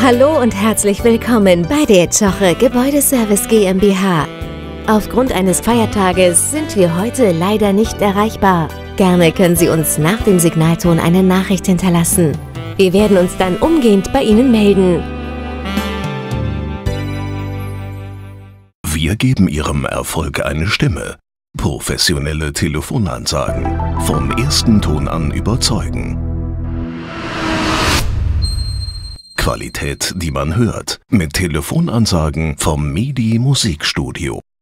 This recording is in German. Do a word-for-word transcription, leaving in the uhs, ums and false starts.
Hallo und herzlich willkommen bei der Zoche Gebäudeservice GmbH. Aufgrund eines Feiertages sind wir heute leider nicht erreichbar. Gerne können Sie uns nach dem Signalton eine Nachricht hinterlassen. Wir werden uns dann umgehend bei Ihnen melden. Wir geben Ihrem Erfolg eine Stimme. Professionelle Telefonansagen. Vom ersten Ton an überzeugen. Qualität, die man hört. Mit Telefonansagen vom Midi Musikstudio.